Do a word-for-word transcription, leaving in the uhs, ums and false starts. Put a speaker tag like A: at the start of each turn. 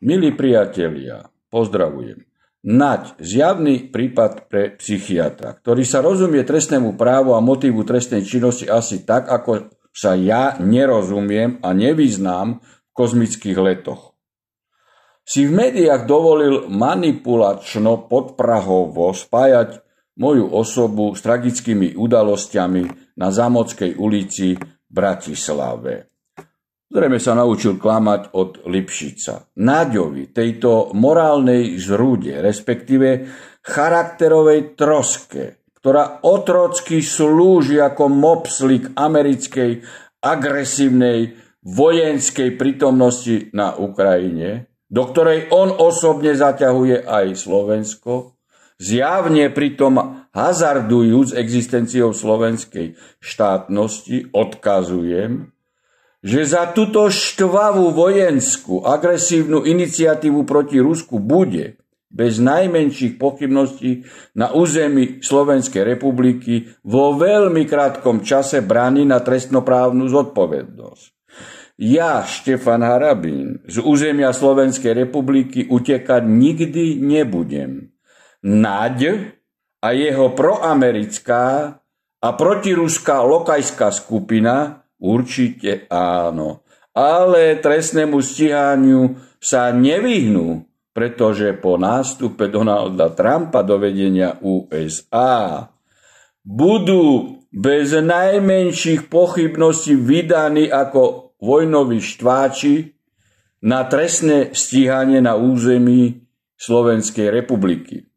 A: Milí priatelia, pozdravujem. Naď, zjavný prípad pre psychiatra, ktorý sa rozumie trestnému právu a motívu trestnej činnosti asi tak, ako sa ja nerozumiem a nevyznám v kozmických letoch. Si v médiách dovolil manipulačno podprahovo spájať moju osobu s tragickými udalosťami na Zámockej ulici v Bratislave. Zrejme sa naučil klamať od Lipšica. Náďovi, tejto morálnej zrúde, respektíve charakterovej troske, ktorá otrocky slúži ako mopslík americkej agresívnej vojenskej prítomnosti na Ukrajine, do ktorej on osobne zaťahuje aj Slovensko, zjavne pritom hazardujúc existenciou slovenskej štátnosti, odkazujem, že za túto štvavú vojenskú agresívnu iniciatívu proti Rusku bude bez najmenších pochybností na území Slovenskej republiky vo veľmi krátkom čase braný na trestnoprávnu zodpovednosť. Ja, Štefan Harabín, z územia Slovenskej republiky utekať nikdy nebudem. Naď a jeho proamerická a protiruská lokajská skupina určite áno, ale trestnému stíhaniu sa nevyhnú, pretože po nástupe Donalda Trumpa do vedenia ú es á budú bez najmenších pochybností vydaní ako vojnoví štváči na trestné stíhanie na území Slovenskej republiky.